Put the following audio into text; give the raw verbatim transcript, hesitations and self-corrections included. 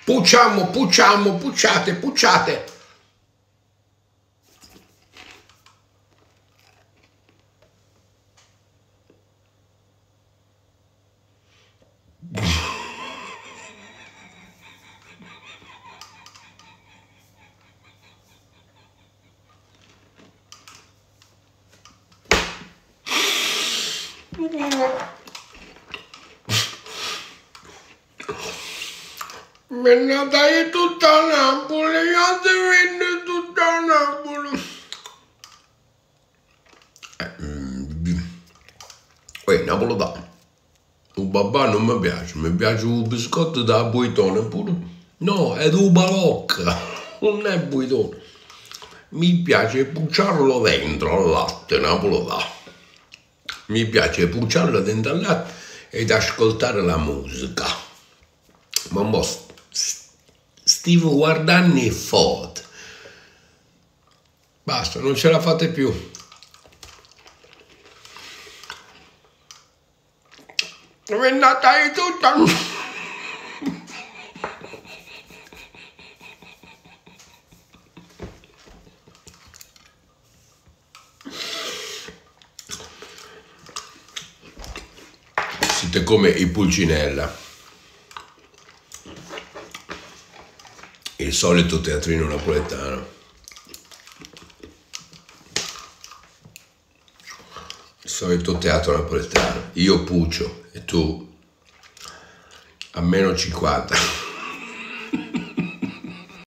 Pucciamo, pucciamo, pucciate, pucciate. Mi è nata io tutta Napoli, io ti venne tutta Napoli. Eh, mm, Uè, napoletano. Un babà non mi piace, mi piace un biscotto da buitone pure. No, è un balocca, non è buitone. Mi piace pucciarlo dentro al latte napoletano. Mi piace pucciarlo dentro al latte ed ascoltare la musica. Ma mo stivo guardando i foto. Basta, non ce la fate più. È nata io tutta. Siete come i Pulcinella, il solito teatrino napoletano. Il solito teatro napoletano. Io puccio e tu a meno cinquanta.